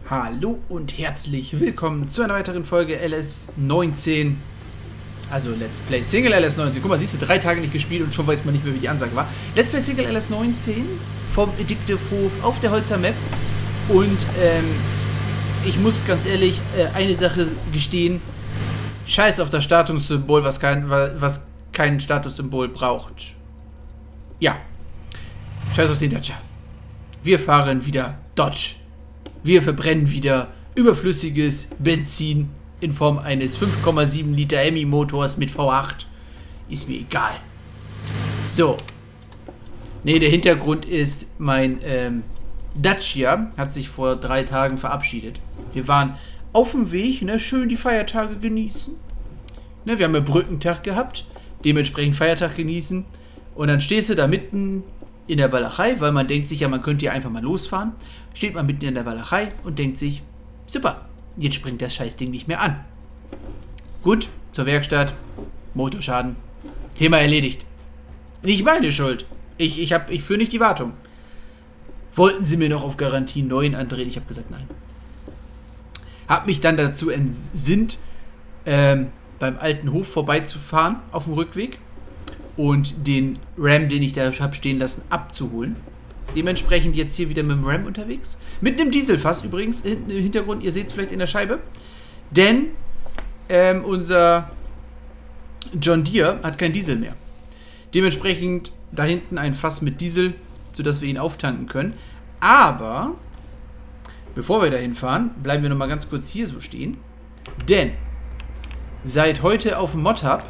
Hallo und herzlich willkommen zu einer weiteren Folge LS19. Also Let's Play Single LS19. Guck mal, siehst du, 3 Tage nicht gespielt und schon weiß man nicht mehr, wie die Ansage war. Let's Play Single LS19 vom Addictive Hof auf der Holzer Map. Und ich muss ganz ehrlich eine Sache gestehen. Scheiß auf das Statussymbol, was kein Statussymbol braucht. Ja. Scheiß auf den Dacia. Wir fahren wieder Dodge. Wir verbrennen wieder überflüssiges Benzin in Form eines 5,7 Liter Hemi-Motors mit V8. Ist mir egal. So. Ne, der Hintergrund ist, mein Dacia hat sich vor 3 Tagen verabschiedet. Wir waren auf dem Weg, ne, schön die Feiertage genießen. Ne, wir haben ja Brückentag gehabt, dementsprechend Feiertag genießen. Und dann stehst du da mitten in der Walachei, weil man denkt sich ja, man könnte ja einfach mal losfahren. Steht man mitten in der Walachei und denkt sich, super, jetzt springt das Scheißding nicht mehr an. Gut, zur Werkstatt, Motorschaden, Thema erledigt. Nicht meine Schuld. Ich führe nicht die Wartung. Wollten sie mir noch auf Garantie 9 andrehen? Ich habe gesagt, nein. Hab mich dann dazu entsinnt, beim alten Hof vorbeizufahren auf dem Rückweg und den Ram, den ich da habe stehen lassen, abzuholen. Dementsprechend jetzt hier wieder mit dem Ram unterwegs. Mit einem Dieselfass übrigens im Hintergrund. Ihr seht es vielleicht in der Scheibe. Denn unser John Deere hat kein Diesel mehr. Dementsprechend da hinten ein Fass mit Diesel, sodass wir ihn auftanken können. Aber bevor wir dahin fahren, bleiben wir nochmal ganz kurz hier so stehen. Denn seit heute auf dem Mod-Hub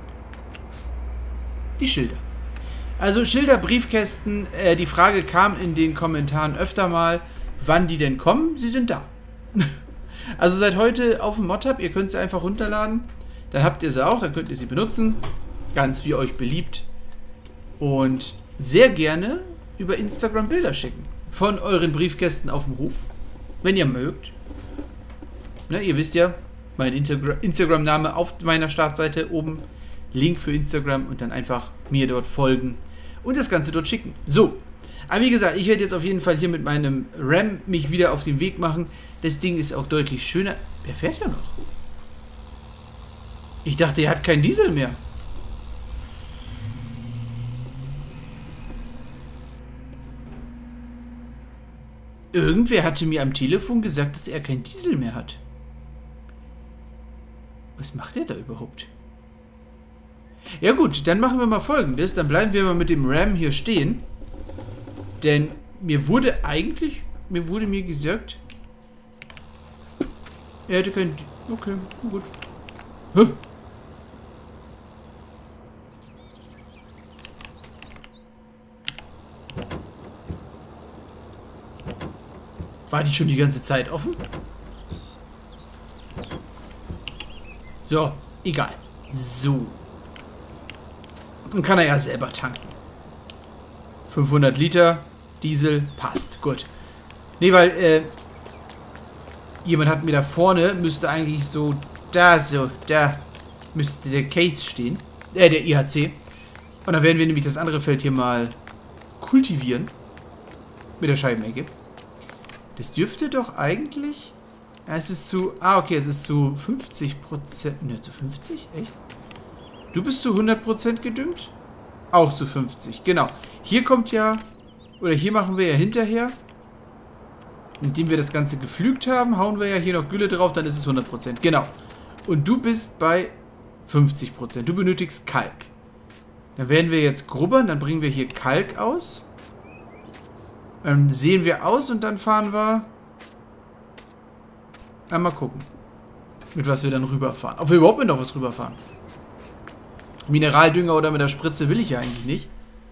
die Schilder. Also Schilder, Briefkästen, die Frage kam in den Kommentaren öfter mal, wann die denn kommen. Sie sind da. Also seit heute auf dem Mod-Hub, ihr könnt sie einfach runterladen. Dann habt ihr sie auch, dann könnt ihr sie benutzen. Ganz wie euch beliebt. Und sehr gerne über Instagram Bilder schicken. Von euren Briefkästen auf dem Hof. Wenn ihr mögt. Ne, ihr wisst ja, mein Instagram-Name auf meiner Startseite oben. Link für Instagram und dann einfach mir dort folgen und das Ganze dort schicken. So, aber wie gesagt, ich werde jetzt auf jeden Fall hier mit meinem Ram mich wieder auf den Weg machen. Das Ding ist auch deutlich schöner. Der fährt ja noch. Ich dachte, er hat keinen Diesel mehr. Irgendwer hatte mir am Telefon gesagt, dass er keinen Diesel mehr hat. Was macht er da überhaupt? Ja gut, dann machen wir mal Folgendes. Dann bleiben wir mal mit dem Ram hier stehen. Denn mir wurde mir gesagt, er hätte kein... Okay, gut. Hä? War die schon die ganze Zeit offen? So, egal. So. Dann kann er ja selber tanken. 500 Liter Diesel, passt, gut. Ne, weil, jemand hat mir da vorne, müsste eigentlich so, da müsste der Case stehen. Der IHC. Und dann werden wir nämlich das andere Feld hier mal kultivieren. Mit der Scheibenecke. Das dürfte doch eigentlich... Es ist zu... okay, es ist zu 50%. Ne, zu 50? Echt? Du bist zu 100% gedüngt? Auch zu 50, genau. Hier kommt ja, oder hier machen wir ja hinterher, indem wir das Ganze gepflügt haben, hauen wir ja hier noch Gülle drauf, dann ist es 100%, genau. Und du bist bei 50%, du benötigst Kalk. Dann werden wir jetzt grubbern, dann bringen wir hier Kalk aus. Dann sehen wir aus und dann fahren wir... Einmal gucken, mit was wir dann rüberfahren. Ob wir überhaupt mit noch was rüberfahren. Mineraldünger oder mit der Spritze will ich ja eigentlich nicht.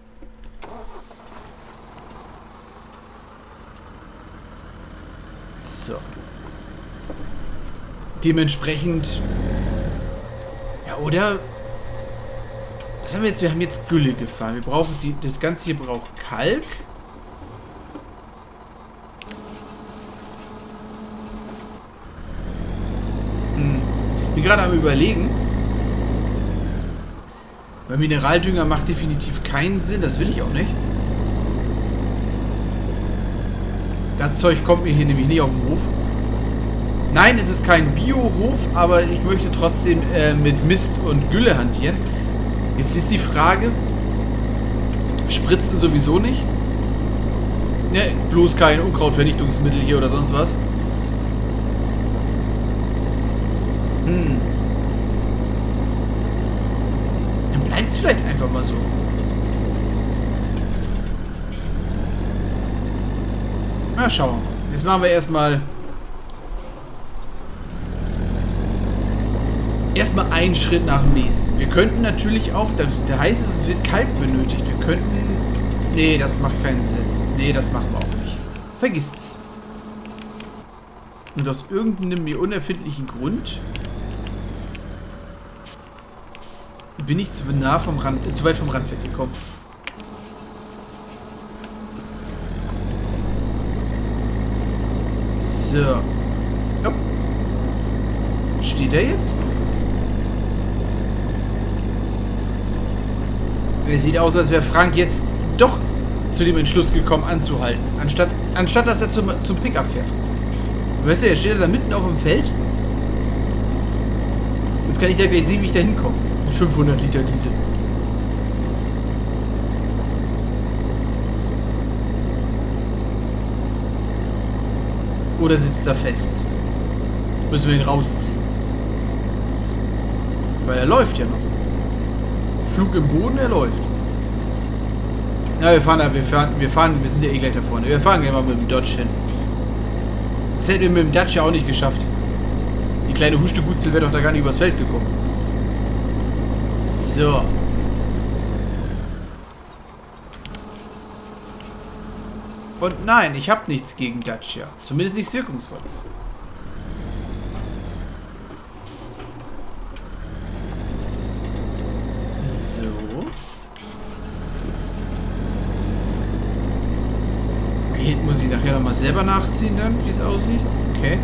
So. Dementsprechend... Ja, oder... Was haben wir jetzt? Wir haben jetzt Gülle gefahren. Wir brauchen das Ganze hier braucht Kalk. Ich bin gerade am Überlegen. Weil Mineraldünger macht definitiv keinen Sinn. Das will ich auch nicht. Das Zeug kommt mir hier nämlich nicht auf den Hof. Nein, es ist kein Biohof, aber ich möchte trotzdem mit Mist und Gülle hantieren. Jetzt ist die Frage, Spritzen sowieso nicht. Ne, bloß kein Unkrautvernichtungsmittel hier oder sonst was. Dann bleibt es vielleicht einfach mal so. Na, schauen wir mal. Jetzt machen wir erstmal einen Schritt nach dem nächsten. Wir könnten natürlich auch, da heißt es wird Kalk benötigt. Wir könnten... Nee, das macht keinen Sinn. Nee, das machen wir auch nicht. Vergiss es. Und aus irgendeinem mir unerfindlichen Grund bin ich zu weit vom Rand weggekommen. So. Ja. Steht er jetzt? Es sieht aus, als wäre Frank jetzt doch zu dem Entschluss gekommen, anzuhalten. Anstatt dass er zum Pickup fährt. Weißt du, er steht da mitten auf dem Feld. Jetzt kann ich ja gleich sehen, wie ich da hinkomme. Mit 500 Liter Diesel. Oder sitzt er fest? Müssen wir ihn rausziehen. Weil er läuft ja noch. Flug im Boden, er läuft. Ja, wir sind ja eh gleich da vorne. Wir fahren gleich mal mit dem Dodge hin. Das hätten wir mit dem Dodge ja auch nicht geschafft. Die kleine Huste-Gutzel wäre doch da gar nicht übers Feld gekommen. So. Und nein, ich habe nichts gegen Dacia. Zumindest nichts Wirkungsvolles. So. Hier hinten muss ich nachher nochmal selber nachziehen dann, wie es aussieht. Okay.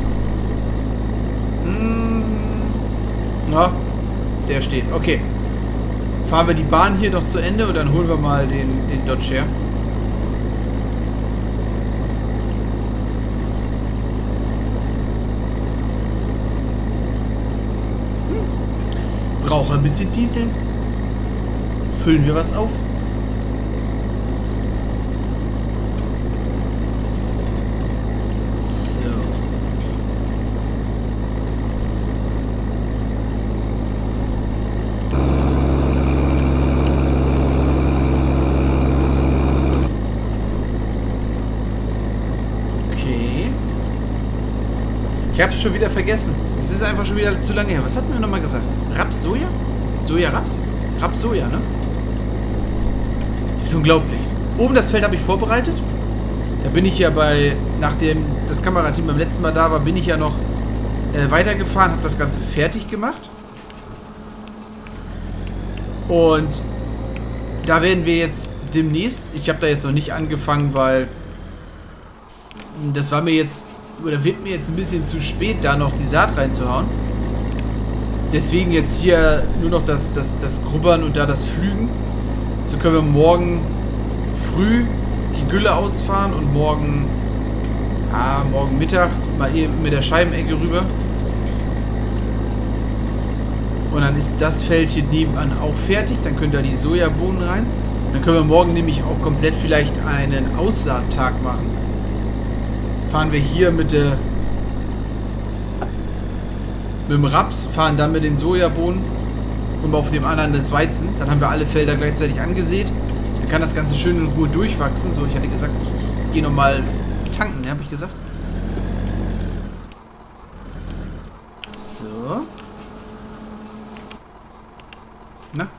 Na, der steht. Okay. Fahren wir die Bahn hier noch zu Ende und dann holen wir mal den Dodge her. Brauche ein bisschen Diesel. Füllen wir was auf. So. Okay. Ich habe es schon wieder vergessen. Es ist einfach schon wieder zu lange her. Was hatten wir nochmal gesagt? Raps, Soja? Soja, Raps? Raps, Soja, ne? Ist unglaublich. Oben das Feld habe ich vorbereitet. Da bin ich ja nachdem das Kamerateam beim letzten Mal da war, bin ich ja noch weitergefahren, habe das Ganze fertig gemacht. Und da werden wir jetzt demnächst, ich habe da jetzt noch nicht angefangen, weil das war mir jetzt, oder wird mir jetzt ein bisschen zu spät, da noch die Saat reinzuhauen. Deswegen jetzt hier nur noch das Grubbern und da das Pflügen. So können wir morgen früh die Gülle ausfahren und morgen Mittag mal eben mit der Scheibenecke rüber. Und dann ist das Feld hier nebenan auch fertig. Dann können da die Sojabohnen rein. Dann können wir morgen nämlich auch komplett vielleicht einen Aussaattag machen. Fahren wir hier mit dem Raps, fahren dann mit den Sojabohnen und auf dem anderen das Weizen. Dann haben wir alle Felder gleichzeitig angesät. Dann kann das Ganze schön in Ruhe durchwachsen. So, ich hatte gesagt, ich gehe nochmal tanken, ne, habe ich gesagt. So. Na?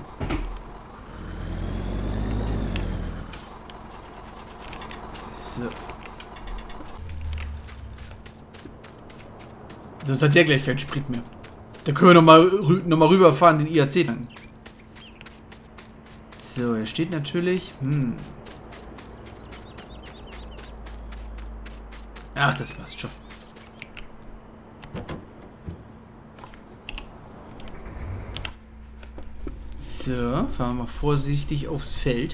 So. Sonst hat der gleich keinen Sprit mehr. Da können wir noch mal rüberfahren, den IAC tanken. So, er steht natürlich. Ach, das passt schon. So, fahren wir mal vorsichtig aufs Feld.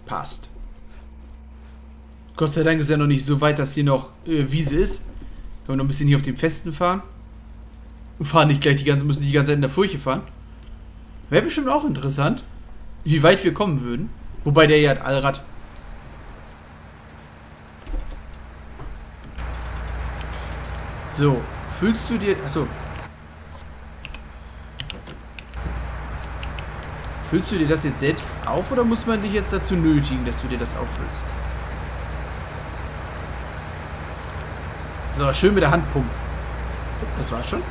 Passt. Gott sei Dank ist ja noch nicht so weit, dass hier noch Wiese ist. Können wir noch ein bisschen hier auf dem Festen fahren. Und fahren nicht gleich müssen die ganze Zeit in der Furche fahren. Wäre bestimmt auch interessant, wie weit wir kommen würden. Wobei der hier hat Allrad. So, fühlst du dir... Achso. Füllst du dir das jetzt selbst auf oder muss man dich jetzt dazu nötigen, dass du dir das auffüllst? So, schön mit der Hand pumpen. Das war's schon.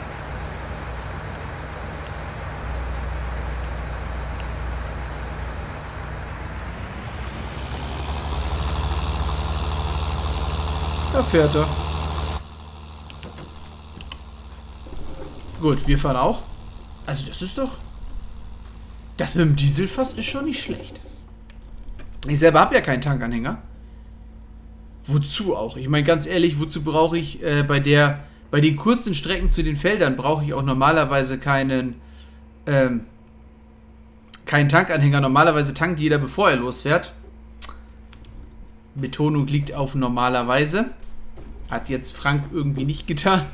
Da fährt er. Gut, wir fahren auch. Also das ist doch... Das mit dem Dieselfass ist schon nicht schlecht. Ich selber habe ja keinen Tankanhänger. Wozu auch? Ich meine, ganz ehrlich, wozu brauche ich bei den kurzen Strecken zu den Feldern brauche ich auch normalerweise keinen Tankanhänger. Normalerweise tankt jeder, bevor er losfährt. Betonung liegt auf normalerweise. Hat jetzt Frank irgendwie nicht getan.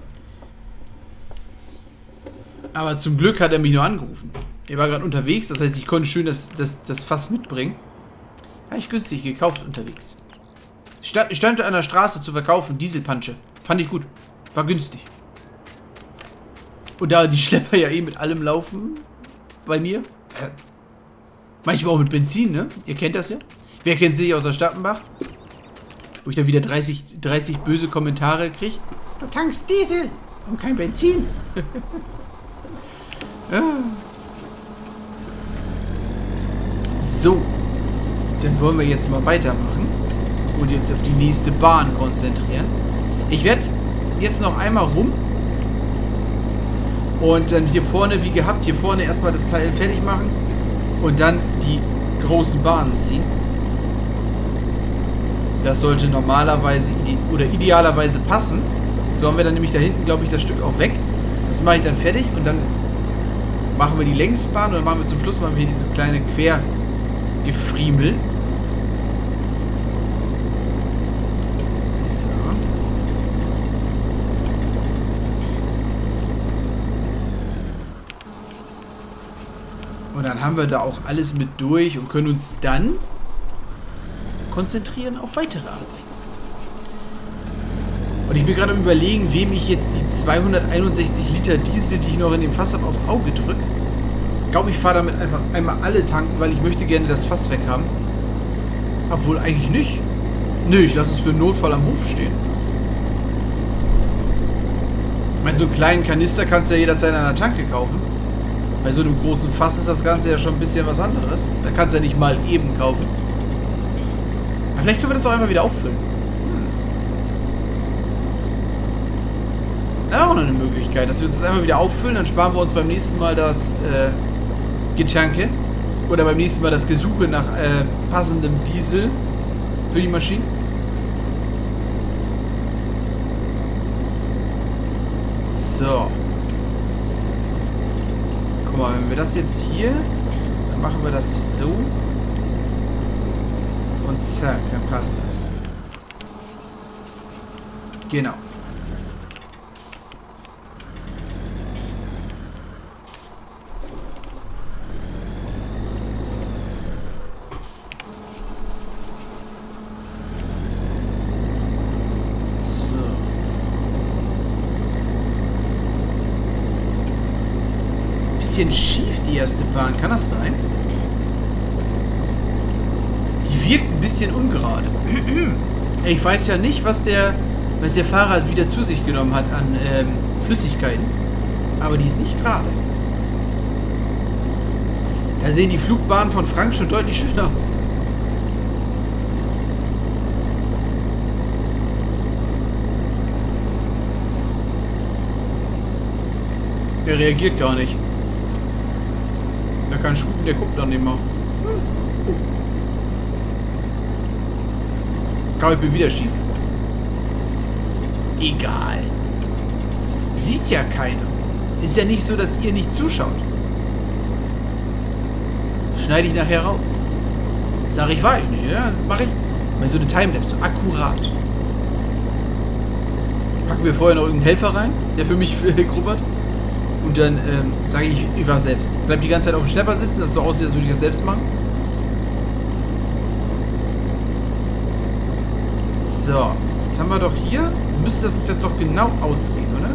Aber zum Glück hat er mich nur angerufen. Er war gerade unterwegs, das heißt, ich konnte schön das Fass mitbringen. Habe ich günstig gekauft unterwegs. Stand an der Straße zu verkaufen, Dieselpansche. Fand ich gut. War günstig. Und da die Schlepper ja eh mit allem laufen, bei mir. Manchmal auch mit Benzin, ne? Ihr kennt das ja. Wer kennt sich aus der Stappenbach? Wo ich dann wieder 30 böse Kommentare kriege. Du tankst Diesel und kein Benzin. Ja. So. Dann wollen wir jetzt mal weitermachen. Und jetzt auf die nächste Bahn konzentrieren. Ich werde jetzt noch einmal rum. Und dann hier vorne, wie gehabt, hier vorne erstmal das Teil fertig machen. Und dann die großen Bahnen ziehen. Das sollte normalerweise oder idealerweise passen. So haben wir dann nämlich da hinten, glaube ich, das Stück auch weg. Das mache ich dann fertig und dann machen wir die Längsbahn und dann machen wir zum Schluss hier diese kleine Quergefriemel. So. Und dann haben wir da auch alles mit durch und können uns dann konzentrieren auf weitere Arbeiten. Und ich bin gerade am Überlegen, wem ich jetzt die 261 Liter Diesel, die ich noch in dem Fass habe, aufs Auge drücke. Ich glaube, ich fahre damit einfach einmal alle tanken, weil ich möchte gerne das Fass weg haben. Obwohl eigentlich nicht. Nö, ich lasse es für einen Notfall am Hof stehen. Ich meine, so einen kleinen Kanister kannst du ja jederzeit an der Tanke kaufen. Bei so einem großen Fass ist das Ganze ja schon ein bisschen was anderes. Da kannst du ja nicht mal eben kaufen. Aber vielleicht können wir das auch einfach wieder auffüllen. Auch noch eine Möglichkeit, dass wir uns das einfach wieder auffüllen, dann sparen wir uns beim nächsten Mal das Getanke oder beim nächsten Mal das Gesuche nach passendem Diesel für die Maschinen. So. Guck mal, wenn wir das jetzt hier, dann machen wir das so und zack, dann passt das. Genau. Bisschen schief, die erste Bahn. Kann das sein? Die wirkt ein bisschen ungerade. Ich weiß ja nicht, was der Fahrer wieder zu sich genommen hat an Flüssigkeiten. Aber die ist nicht gerade. Da sehen die Flugbahnen von Frank schon deutlich schöner aus. Der reagiert gar nicht. Der kann shooten, der guckt dann nicht mal. Komm, ich bin wieder schief. Egal. Sieht ja keiner. Ist ja nicht so, dass ihr nicht zuschaut. Schneide ich nachher raus. Sag ich, war ich nicht, ja? Mache ich. Mal so eine Timelapse, so akkurat. Packen wir vorher noch irgendeinen Helfer rein, der für mich grubbert. Und dann sage ich war selbst. Bleib die ganze Zeit auf dem Schlepper sitzen, dass es so aussieht, als würde ich das selbst machen. So, jetzt haben wir doch hier. Müsste das nicht das doch genau ausgehen, oder?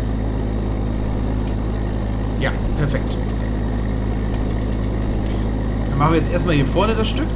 Ja, perfekt. Dann machen wir jetzt erstmal hier vorne das Stück.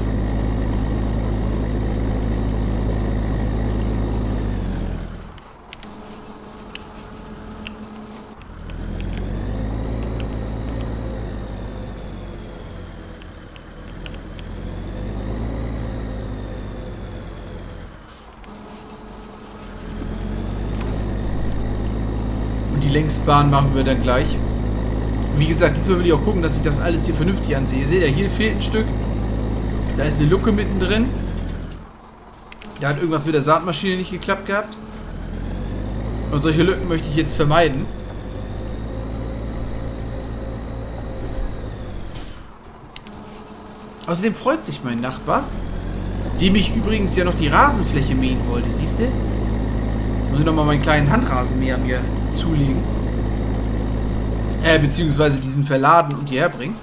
Längsbahn machen wir dann gleich. Wie gesagt, diesmal will ich auch gucken, dass ich das alles hier vernünftig ansehe. Ihr seht ja, hier fehlt ein Stück. Da ist eine Lucke mittendrin. Da hat irgendwas mit der Saatmaschine nicht geklappt gehabt. Und solche Lücken möchte ich jetzt vermeiden. Außerdem freut sich mein Nachbar, dem ich übrigens ja noch die Rasenfläche mähen wollte. Siehst du? Muss ich nochmal meinen kleinen Handrasenmäher mir zulegen. Beziehungsweise diesen verladen und hierher bringen.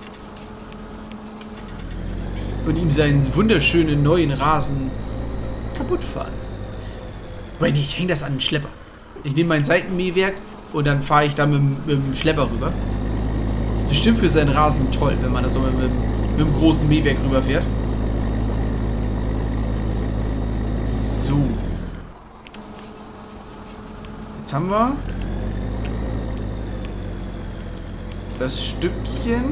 Und ihm seinen wunderschönen neuen Rasen kaputt fahren. Weil nee, ich hänge das an den Schlepper. Ich nehme mein Seitenmähwerk und dann fahre ich da mit dem Schlepper rüber. Ist bestimmt für seinen Rasen toll, wenn man da so mit dem großen Mähwerk rüberfährt. So. Jetzt haben wir das Stückchen.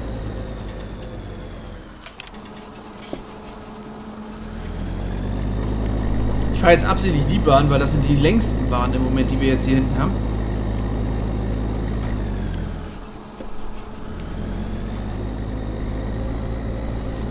Ich fahre jetzt absichtlich die Bahn, weil das sind die längsten Bahnen im Moment, die wir jetzt hier hinten haben. So.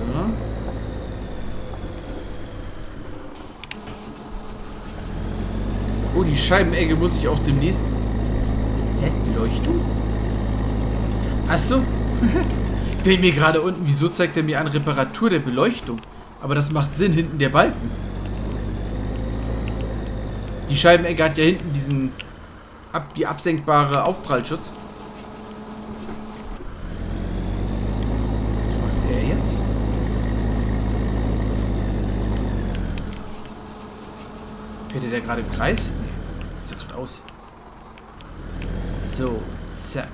Oh, die Scheibenecke muss ich auch demnächst... Hä? Beleuchtung? Achso. Ich denke mir gerade unten, wieso zeigt er mir an Reparatur der Beleuchtung? Aber das macht Sinn, hinten der Balken. Die Scheibenecke hat ja hinten diesen... die absenkbare Aufprallschutz. Was macht er jetzt? Fährt der gerade im Kreis? Nee, das sieht gerade aus. So, zack.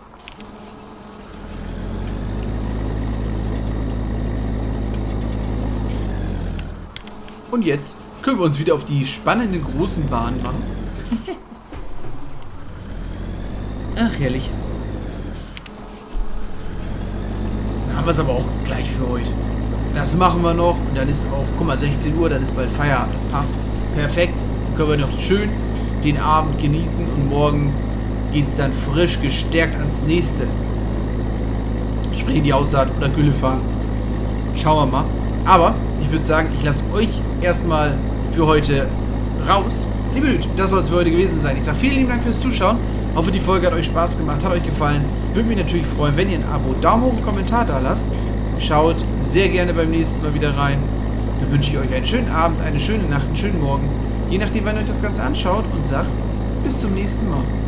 Und jetzt können wir uns wieder auf die spannenden großen Bahnen machen. Ach, herrlich. Dann haben wir es aber auch gleich für heute. Das machen wir noch. Und dann ist auch, guck mal, 16 Uhr, dann ist bald Feierabend. Passt. Perfekt. Dann können wir noch schön den Abend genießen. Und morgen geht es dann frisch gestärkt ans nächste. Sprich in die Aussaat oder Gülle fahren. Schauen wir mal. Aber ich würde sagen, ich lasse euch erstmal für heute raus. Liebe Leute, das soll es für heute gewesen sein. Ich sage vielen lieben Dank fürs Zuschauen. Hoffe, die Folge hat euch Spaß gemacht, hat euch gefallen. Würde mich natürlich freuen, wenn ihr ein Abo, Daumen hoch, einen Kommentar da lasst. Schaut sehr gerne beim nächsten Mal wieder rein. Dann wünsche ich euch einen schönen Abend, eine schöne Nacht, einen schönen Morgen. Je nachdem, wann ihr euch das Ganze anschaut und sagt, bis zum nächsten Mal.